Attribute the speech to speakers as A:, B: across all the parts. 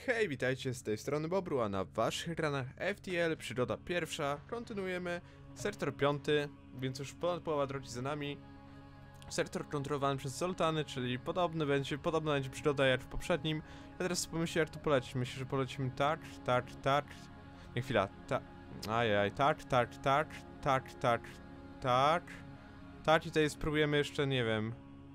A: Hej, witajcie z tej strony Bobru, a na waszych ekranach FTL, przygoda pierwsza. Kontynuujemy sektor 5, więc już ponad połowa drogi za nami. Sektor kontrolowany przez Zoltany, czyli podobna będzie przygoda jak w poprzednim. Ja teraz sobie myślę, jak tu polecić. Myślę, że polecimy tak. Nie, chwila, tak i tutaj spróbujemy jeszcze, nie wiem.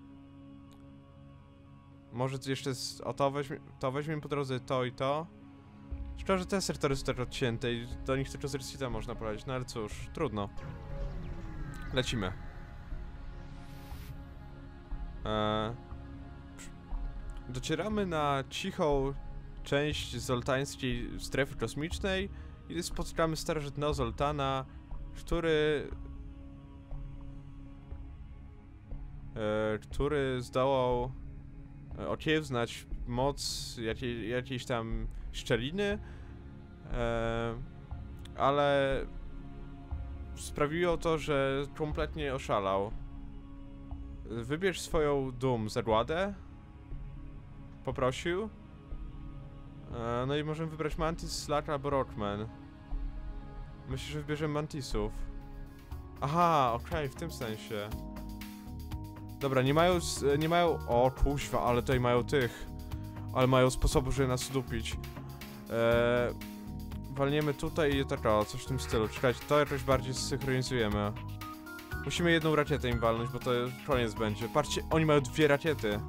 A: Może jeszcze to weźmiemy po drodze to i to. Szkoda, że te sektory są tak odcięte i do nich tylko z Resita można polecieć, no ale cóż, trudno. Lecimy. Docieramy na cichą część zoltańskiej strefy kosmicznej i spotykamy starożytnego Zoltana, który zdołał okiełznać moc jakiejś tam szczeliny, ale sprawiło to, że kompletnie oszalał. Wybierz swoją zagładę. Poprosił. No i możemy wybrać Mantis, Slack albo Rockman. Myślę, że wybierzemy Mantisów. Aha, okej, w tym sensie. Dobra, nie mają... O, kuźwa, ale tutaj mają tych. Ale mają sposobu, żeby nas dupić. Walniemy tutaj i tak, o, coś w tym stylu. Czekajcie, to jakoś bardziej zsynchronizujemy. Musimy jedną rakietę im walnąć, bo to koniec będzie. Patrzcie, oni mają 2 rakiety.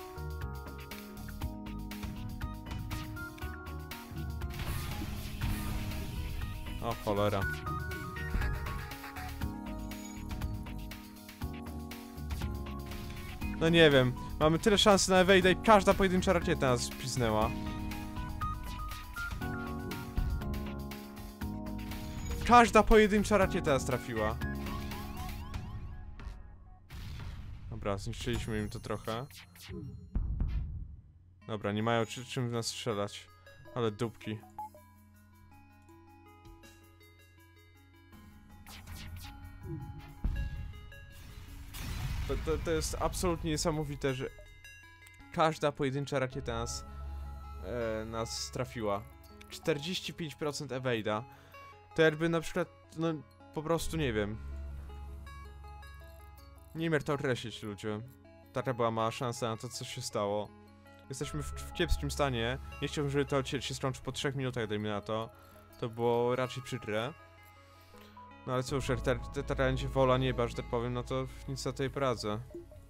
A: O, cholera. No nie wiem, mamy tyle szansy na Evade'a i każda pojedyncza rakieta nas piznęła. Każda pojedyncza rakieta nas trafiła. Dobra, zniszczyliśmy im to trochę. Dobra, nie mają czym w nas strzelać. Ale dupki. To jest absolutnie niesamowite, że każda pojedyncza rakieta nas trafiła. 45% Evade'a. To jakby na przykład, no po prostu nie wiem. Nie wiem jak to określić, ludzie. Taka była mała szansa na to, co się stało. Jesteśmy w kiepskim stanie. Nie chciałbym, żeby to się skończyło po 3 minutach, dajmy na to. To było raczej przykre. No ale cóż, jak ta będzie wola nieba, że tak powiem, no to nic na tej poradzę.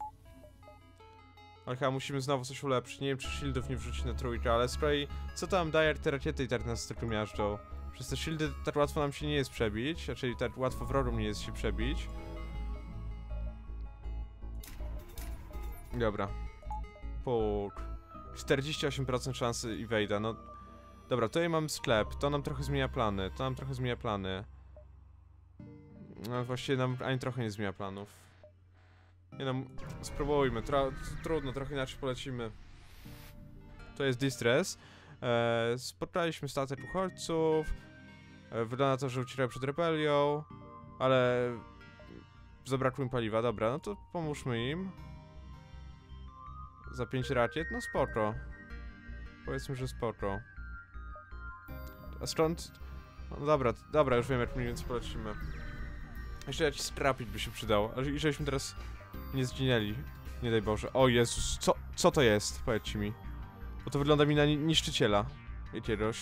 A: Ale chyba musimy znowu coś ulepszyć. Nie wiem, czy shieldów nie wrzucić na trójkę, ale z kolei co tam daje, jak te rakiety i tak nas tylko miażdżą? Przez te shieldy tak łatwo nam się nie jest przebić, raczej tak łatwo wrogom nie jest się przebić. Dobra. Puk. 48% szansy Evade'a, no... Dobra, tutaj mam sklep, to nam trochę zmienia plany, No właściwie nam ani trochę nie zmienia planów. Nie no, spróbujmy, trudno, trochę inaczej polecimy. To jest Distress. Spotkaliśmy statek uchodźców. Wygląda na to, że uciekają przed rebelią. Ale... zabrakło im paliwa, dobra, no to pomóżmy im. Za 5 rakiet, no spoko. Powiedzmy, że spoko. A skąd... No dobra, już wiem jak mniej więcej polecimy. Jeszcze jakiś scrapit by się przydało, i żebyśmy teraz nie zginęli. Nie daj Boże. O Jezus, co to jest? Powiedzcie mi. Bo to wygląda mi na niszczyciela jakiegoś.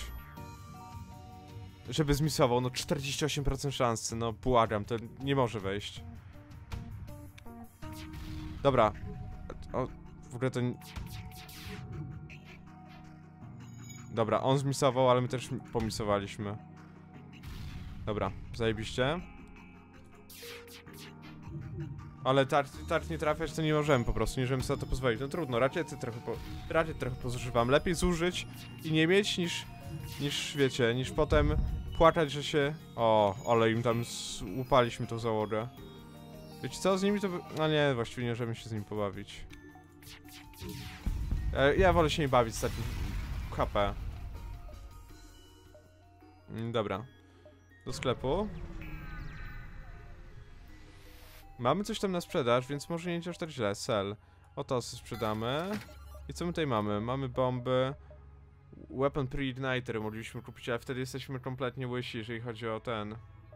A: Żeby zmisował, no 48% szansy, no błagam, to nie może wejść. Dobra. O, w ogóle to... Dobra, on zmisował, ale my też pomisowaliśmy. Dobra, zajebiście. Ale tarcz nie trafiać to nie możemy po prostu, nie możemy sobie na to pozwolić. No trudno, rakiet trochę pozużywam. Lepiej zużyć i nie mieć niż wiecie, niż potem płakać, że się... O, ale im tam łupaliśmy tą załogę. Wiecie co, z nimi to... No nie, właściwie nie możemy się z nim pobawić. Ja wolę się nie bawić z takim HP. Dobra. Do sklepu. Mamy coś tam na sprzedaż, więc może nie będzie aż tak źle. Sell. Oto sprzedamy. I co my tutaj mamy? Mamy bomby. Weapon Pre-Igniter moglibyśmy kupić, ale wtedy jesteśmy kompletnie łysi, jeżeli chodzi o ten.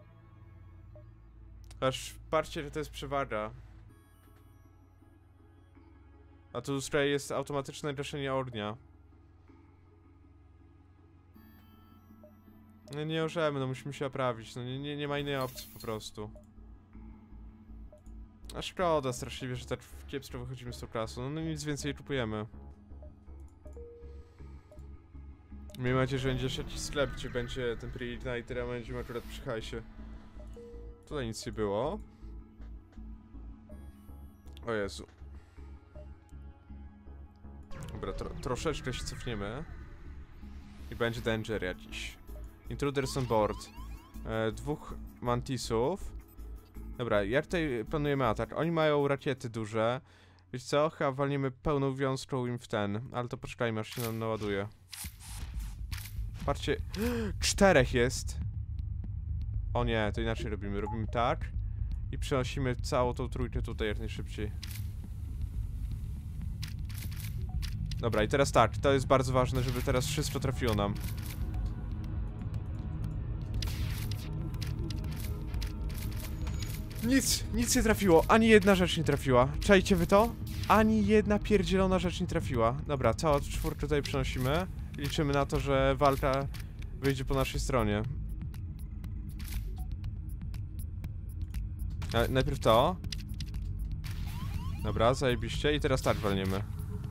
A: Aż patrzcie, że to jest przewaga. A tu tutaj jest automatyczne gaszenie ognia. No nie możemy, no musimy się naprawić, no nie ma innej opcji po prostu. A szkoda straszliwie, że tak kiepsko wychodzimy z tą klasą, no nic więcej kupujemy. Miejmy nadzieję, że będzie jeszcze jakiś sklep, gdzie będzie ten Pre-Igniter, a będziemy akurat przy hajsie. Tutaj nic nie było. O Jezu. Dobra, troszeczkę się cofniemy. I będzie danger jakiś. Intruders on board. 2 mantisów. Dobra, jak tutaj planujemy atak? Oni mają rakiety duże. Wiecie co? Chyba walniemy pełną wiązką im w ten. Ale to poczekajmy, aż się nam naładuje. Patrzcie. 4 jest. O nie, to inaczej robimy. Robimy tak. I przenosimy całą tą trójkę tutaj jak najszybciej. Dobra, i teraz tak. To jest bardzo ważne, żeby teraz wszystko trafiło nam. Nic nie trafiło. Ani jedna rzecz nie trafiła. Czajcie wy to? Ani jedna pierdzielona rzecz nie trafiła. Dobra, całą czwórkę tutaj przenosimy. I liczymy na to, że walka wyjdzie po naszej stronie. Najpierw to. Dobra, zajebiście. I teraz tak walniemy.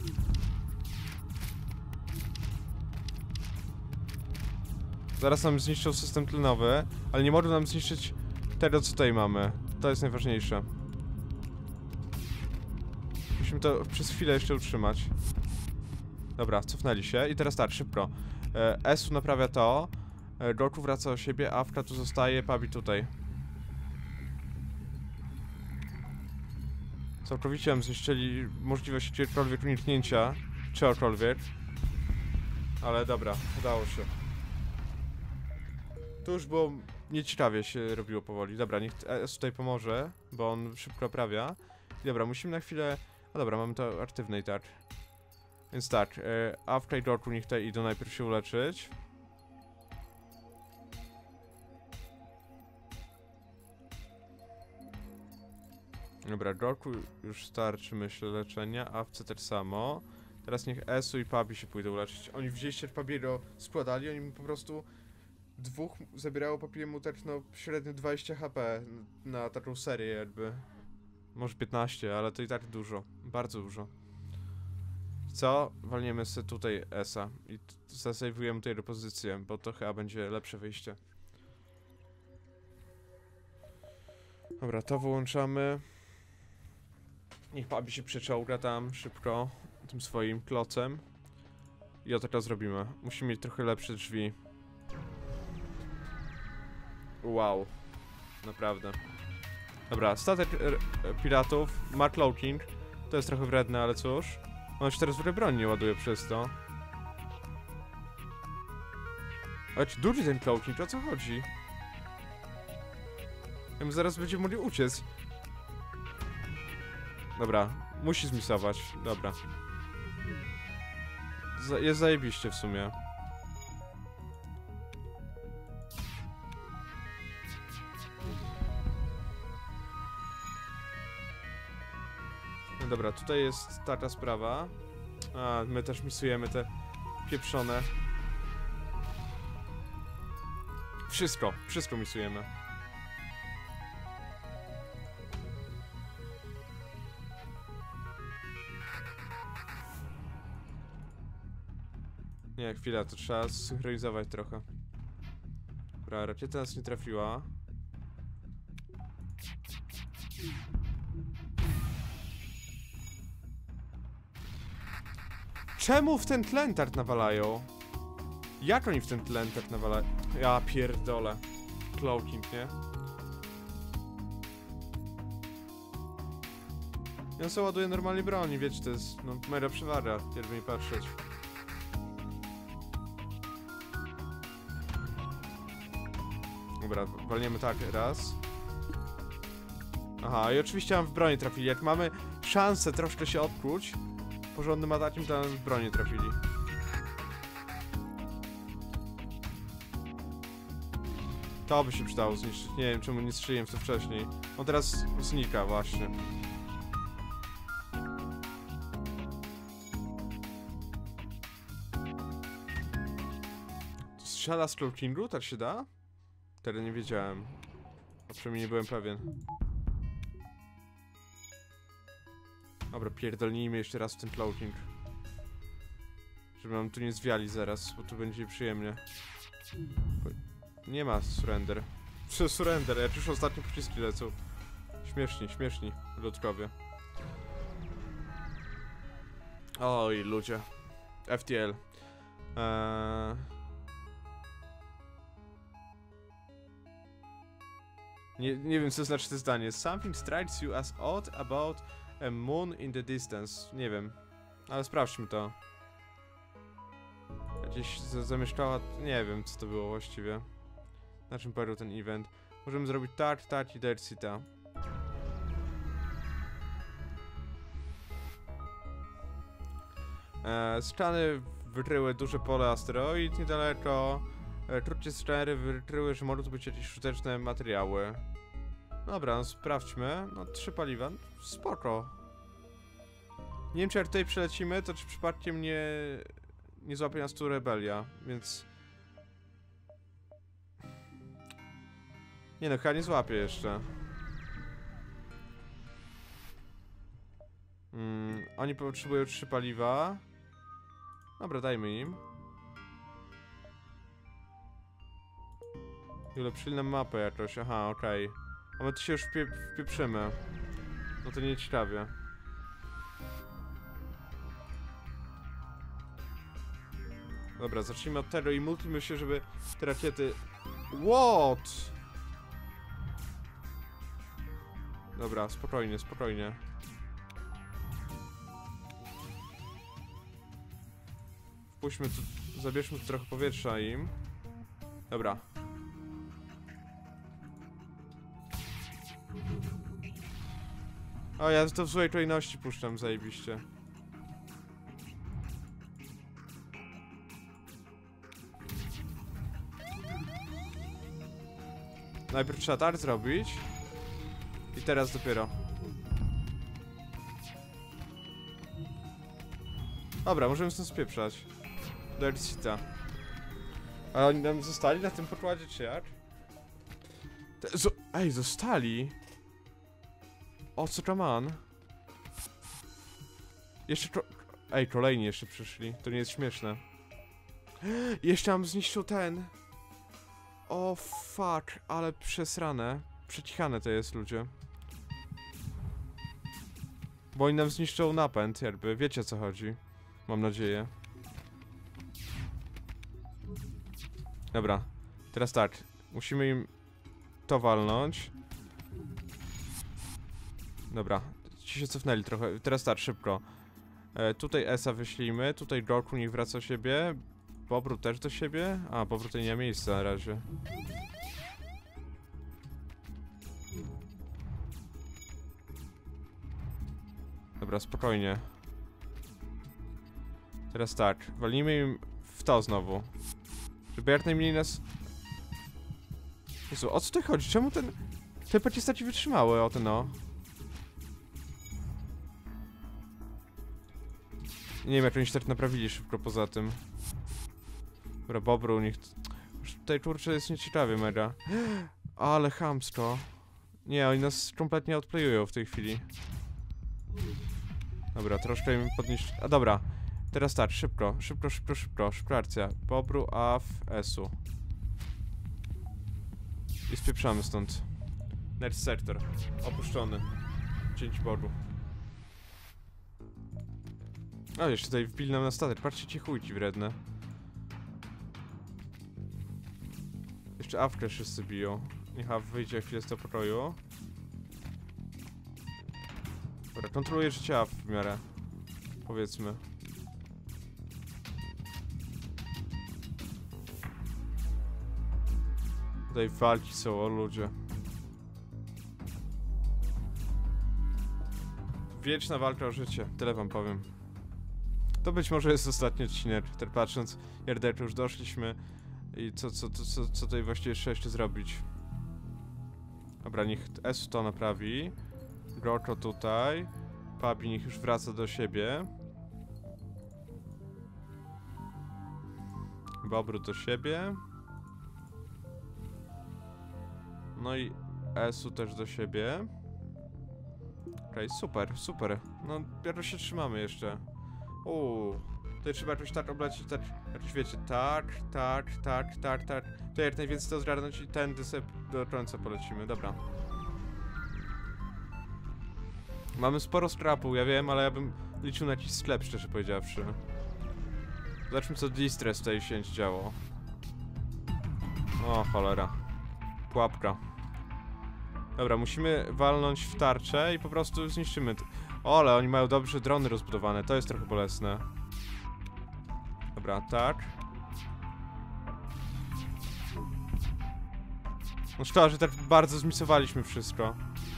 A: Zaraz nam zniszczą system tlenowy, ale nie mogą nam zniszczyć tego, co tutaj mamy. To jest najważniejsze. Musimy to przez chwilę jeszcze utrzymać. Dobra, cofnęli się i teraz tak, szybko. Esu naprawia to. Goku wraca do siebie, Awka tu zostaje, Pabi tutaj. Całkowicie nam zniszczyli możliwość jakiegokolwiek uniknięcia, czegokolwiek. Ale dobra, udało się. Tu już było nieciekawie się robiło powoli. Dobra, niech S tutaj pomoże, bo on szybko naprawia. I dobra, musimy na chwilę... A dobra, mamy to aktywne i tak. Więc tak, Awka i Goku niech tutaj idą najpierw się uleczyć. Dobra, Goku już starczy, myślę, leczenia, Awce też samo. Teraz niech Esu i Pabi się pójdą leczyć. Oni wzięliście Pabiego, składali, oni mu po prostu... Dwóch zabierało Papiemu tak no średnio 20 HP na taką serię jakby. Może 15, ale to i tak dużo. Bardzo dużo. Co? Walniemy sobie tutaj Esa i zasejwujemy tutaj repozycję, bo to chyba będzie lepsze wyjście. Dobra, to wyłączamy. Niech Pabi się przeczołga tam szybko tym swoim klocem. I o teraz zrobimy. Musimy mieć trochę lepsze drzwi. Wow. Naprawdę. Dobra, statek piratów ma cloaking. To jest trochę wredne, ale cóż. On się teraz w ogóle broni nie ładuje przez to. Ale czy duży ten cloaking? O co chodzi? My zaraz będziemy mogli uciec. Dobra, musi zmisować. Dobra. Jest zajebiście w sumie. No dobra, tutaj jest taka sprawa. A, my też misujemy te pieprzone. Wszystko misujemy. Nie, chwila, to trzeba zsynchronizować trochę. Dobra, rakieta nas nie trafiła. Czemu w ten tlen tak nawalają? Jak oni w ten tlen tak nawalają? Ja pierdolę. Cloaking, nie? Ja sobie ładuję normalnie broni, wiecie, to jest no mega przewaga, jakby mi patrzeć. Dobra, walniemy tak raz. Aha, i oczywiście nam w broni trafili. Jak mamy szansę troszkę się odkłuć porządnym atakiem, to nam w broni trafili. To by się przydało zniszczyć. Nie wiem, czemu nie strzeliłem w to wcześniej. On teraz znika właśnie. Strzela z cloakingu? Tak się da? Wtedy nie wiedziałem. A przynajmniej nie byłem pewien. Dobra, pierdolnijmy jeszcze raz w ten cloaking. Żeby nam tu nie zwiali zaraz, bo tu będzie przyjemnie. Nie ma surrender. Surrender, jak już ostatnie pociski lecą. Śmieszni ludkowie. Oj, ludzie. FTL. Nie wiem, co znaczy to zdanie. Something strikes you as odd about a moon in the distance. Nie wiem. Ale sprawdźmy to. Gdzieś zamieszkała... Nie wiem, co to było właściwie. Na czym polegał ten event. Możemy zrobić tak i Dercita. Skany wykryły duże pole asteroid niedaleko. Trucie skany wykryły, że mogą tu być jakieś szuteczne materiały. Dobra, no sprawdźmy. No 3 paliwa. Spoko. Nie wiem, czy jak tutaj przelecimy, to czy przypadkiem nie złapie nas tu rebelia, więc... Nie no, chyba nie złapie jeszcze. Oni potrzebują 3 paliwa. Dobra, dajmy im. I ulepszyli nam mapę jakoś, aha, okej. A my tu się już wpieprzymy. No to nie ciekawie. Dobra, zacznijmy od tego i módlmy się, żeby te rakiety... What? Dobra, spokojnie. Wpuśćmy tu, zabierzmy tu trochę powietrza im. Dobra. O, ja to w złej kolejności puszczam, zajebiście. Najpierw trzeba tak zrobić. I teraz dopiero. Dobra, możemy stąd spieprzać. Do Ercita. A oni nam zostali na tym pokładzie, czy jak? Ej, zostali? O, co come on? Jeszcze Ej, kolejni jeszcze przyszli. To nie jest śmieszne. Jeszcze nam zniszczył ten. O, fuck, ale przesrane. Przecichane to jest, ludzie. Bo oni nam zniszczą napęd, jakby. Wiecie, o co chodzi. Mam nadzieję. Dobra. Teraz tak. Musimy im to walnąć. Dobra. Ci się cofnęli trochę. Teraz tak, szybko. Tutaj Esa wyślijmy. Tutaj Goku niech wraca do siebie. Bobru też do siebie? A, Bobru tutaj nie ma miejsca na razie. Dobra, spokojnie. Teraz tak, walnijmy im w to znowu. Żeby jak najmniej nas... Jezu, o co tu chodzi? Czemu te postaci wytrzymały o ten o? Nie wiem, jak oni się tak naprawili szybko poza tym. Dobra, Bobru, niech... Już tutaj kurczę jest nieciekawie mega. Ale chamsko. Nie, oni nas kompletnie odplayują w tej chwili. Dobra, troszkę im podnieść... A dobra. Teraz tak, szybko akcja. Bobru, AF, Esu. I spieprzamy stąd. Next sector. Opuszczony. Dzięki Bogu. O, jeszcze tutaj wbili nam na statek. Patrzcie, ci chujki wredne. Jeszcze Awkę wszyscy biją. Niech Aw wyjdzie chwilę z tego pokoju. Dobra, kontroluję życie Aw w miarę. Powiedzmy. Tutaj walki są, o ludzie. Wieczna walka o życie, tyle wam powiem. To być może jest ostatni odcinek, tak patrząc, jak daleko już doszliśmy. I co tutaj właściwie jeszcze zrobić? Dobra, niech S to naprawi. Gorko tutaj. Pabi niech już wraca do siebie. Bobru do siebie. No i S-u też do siebie. Okej, super, super. No, dopiero się trzymamy jeszcze. Tutaj trzeba jakoś tak oblecić, tak, jakoś wiecie, tak. To jak najwięcej to zgarnąć i tędy sobie do końca polecimy, dobra. Mamy sporo scrapu, ja wiem, ale ja bym liczył na jakiś sklep, szczerze powiedziawszy. Zobaczmy, co Distress tutaj się działo. O, cholera. Pułapka. Dobra, musimy walnąć w tarczę i po prostu zniszczymy. O, ale oni mają dobrze drony rozbudowane, to jest trochę bolesne. Dobra, tak. No szkoda, że tak bardzo zmisowaliśmy wszystko.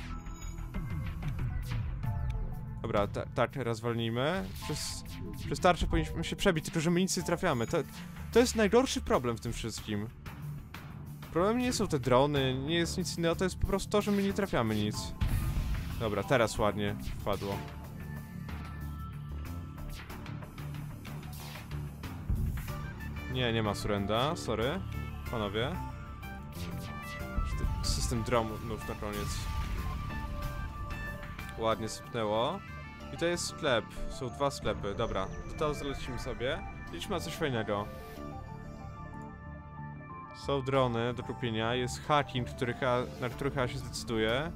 A: Dobra, tak, teraz walnijmy. Przez tarczę powinniśmy się przebić, tylko że my nic nie trafiamy. To jest najgorszy problem w tym wszystkim. Problem nie są te drony, nie jest nic innego, to jest po prostu to, że my nie trafiamy nic. Dobra, teraz ładnie wpadło. Nie ma surrenda, sorry. Panowie. System dronów na koniec. Ładnie sypnęło. I to jest sklep, są 2 sklepy, dobra. To zalecimy sobie. Idźmy na coś fajnego. Są drony do kupienia, jest hacking, na który chyba się zdecyduje.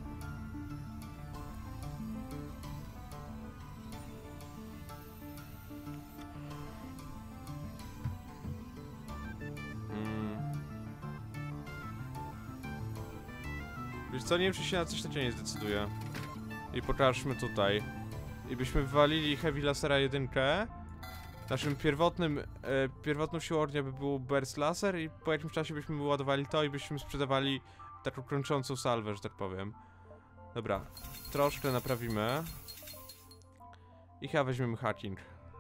A: Wiesz co, nie wiem, czy się na coś takiego nie zdecyduje. I pokażmy tutaj. I byśmy wywalili Heavy Lasera 1. Naszym pierwotną siłownią by był Burst Laser i po jakimś czasie byśmy wyładowali to i byśmy sprzedawali taką kończącą salwę, że tak powiem. Dobra, troszkę naprawimy. I chyba weźmiemy hacking.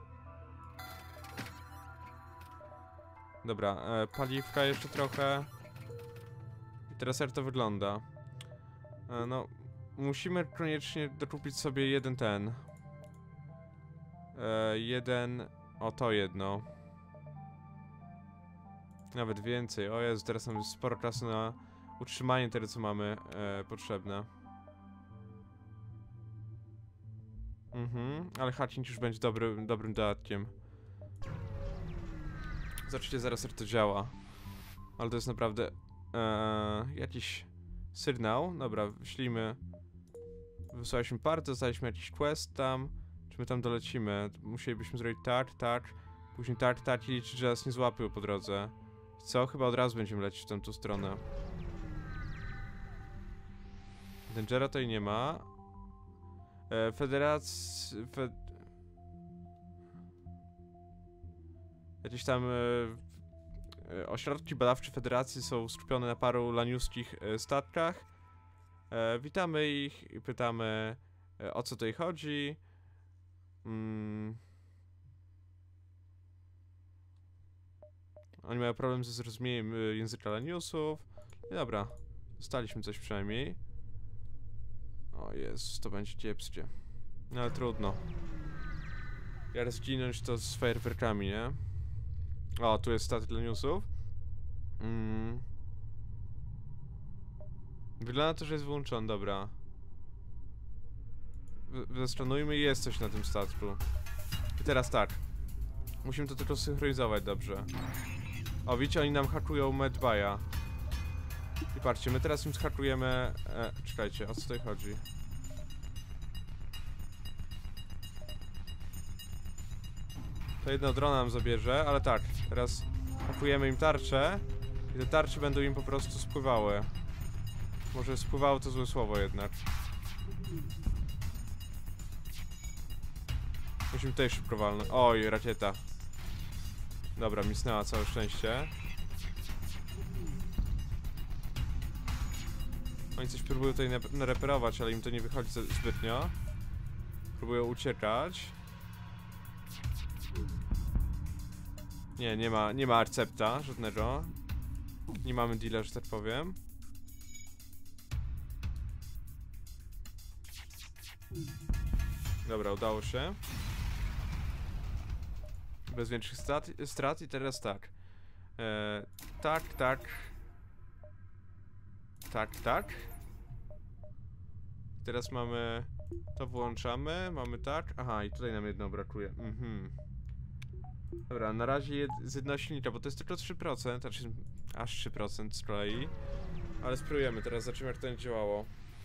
A: Dobra, paliwka jeszcze trochę. I teraz jak to wygląda? No, musimy koniecznie dokupić sobie o, to jedno. Nawet więcej. O Jezu, teraz mamy sporo czasu na utrzymanie tego, co mamy potrzebne. Ale hacking już będzie dobrym dodatkiem. Zobaczycie zaraz, jak to działa. Ale to jest naprawdę jakiś sygnał. Dobra, wyślijmy. Wysłaliśmy partię, dostaliśmy jakiś quest tam. Czy my tam dolecimy? Musielibyśmy zrobić tak. Później tak i liczyć, że nas nie złapią po drodze. Co? Chyba od razu będziemy lecieć w tamtą stronę. Dangera tutaj nie ma. Jakieś tam ośrodki badawcze Federacji są skupione na paru laniuskich statkach. Witamy ich i pytamy, o co tutaj chodzi. Oni mają problem ze zrozumieniem języka laniusów. I dobra, dostaliśmy coś przynajmniej. O Jezus, to będzie kiepskie. No ale trudno. Jak zginąć to z fajerwerkami, nie? O, tu jest statek laniusów. Wygląda to, że jest wyłączony, dobra. Zastronujmy i jest coś na tym statku. I teraz tak. Musimy to tylko synchronizować dobrze. O, widzicie, oni nam hakują Medbaya. I patrzcie, my teraz im zhakujemy... czekajcie, o co tutaj chodzi? To jedno drona nam zabierze, ale tak, teraz hakujemy im tarczę i te tarcze będą im po prostu spływały. Może spływało to złe słowo jednak. Musimy tutaj szybko walnąć. Oj, rakieta. Dobra, misnęła, całe szczęście. Oni coś próbują tutaj nareperować, ale im to nie wychodzi zbytnio. Próbują uciekać. Nie ma akcepta żadnego. Nie mamy deala, że tak powiem. Dobra, udało się. Bez większych strat i teraz tak. Tak, tak. Tak, tak. Teraz mamy... To włączamy, mamy tak. Aha, i tutaj nam jedno brakuje. Dobra, na razie z jednego silnika, bo to jest tylko 3%, znaczy aż 3% z kolei. Ale spróbujemy, teraz zobaczymy jak to będzie działało.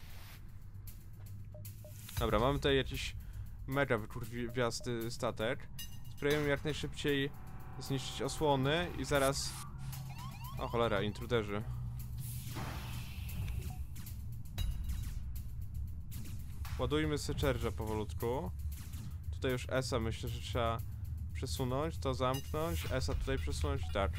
A: Dobra, mamy tutaj jakiś mega wykurwiasty statek. Spróbujemy jak najszybciej zniszczyć osłony i zaraz... O cholera, intruderzy. Ładujmy Searcha powolutku. Tutaj już S-a myślę, że trzeba przesunąć, to zamknąć, S-a tutaj przesunąć, tak.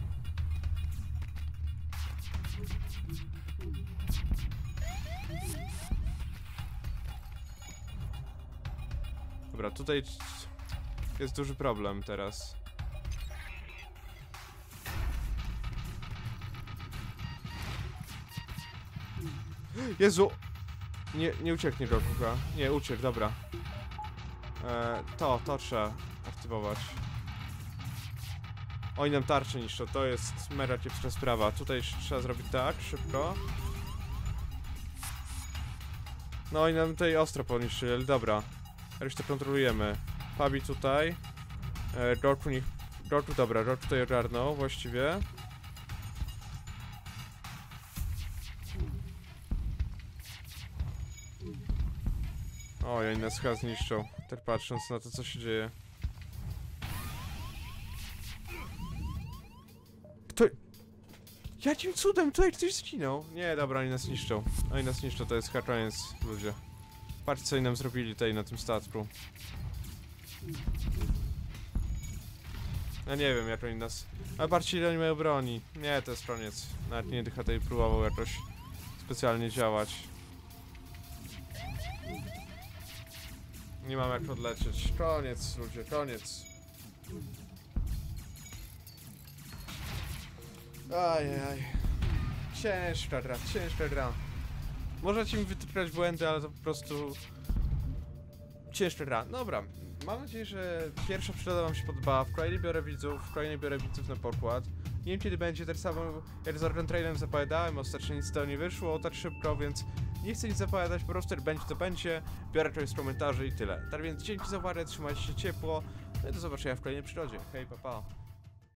A: Dobra, tutaj jest duży problem teraz. Jezu! Nie ucieknie do kucha. Nie, uciekł, dobra. To trzeba aktywować. Oni nam tarczę niszczą, to jest mega kiepska sprawa. Tutaj trzeba zrobić tak, szybko. No i nam tutaj ostro poniszczyli, ale dobra. Resztę kontrolujemy. Pabi tutaj. Gorku, dobra, Gorku tutaj ogarnął właściwie. Oj, oni nas chyba zniszczą, tak patrząc na to, co się dzieje. Kto... Jakim cudem tutaj ktoś zginął? Nie, dobra, oni nas niszczą. Oni nas niszczą, to jest chyba koniec, ludzie. Patrzcie, co oni nam zrobili tutaj na tym statku. Ja nie wiem, jak oni nas... Ale patrzcie, ile oni mają broni. Nie, to jest koniec. Nawet nie dycha tutaj próbował jakoś specjalnie działać. Nie mam jak odlecieć. Koniec, ludzie, koniec. Ajajaj. Ciężka gra, ciężka gra. Możecie mi wytypać błędy, ale to po prostu... Ciężka gra. Dobra, mam nadzieję, że pierwsza przygoda wam się podobała. W kolejnej biorę widzów na pokład. Nie wiem kiedy będzie, tak samo jak z Organ Trailem zapowiadałem, ostatnio nic z tego nie wyszło tak szybko, więc nie chcę nic zapowiadać, po prostu jak będzie to będzie. Biorę to z komentarzy i tyle. Tak więc dzięki za uwagę, trzymajcie się ciepło. No i do zobaczenia w kolejnej przygodzie. Hej, pa pa.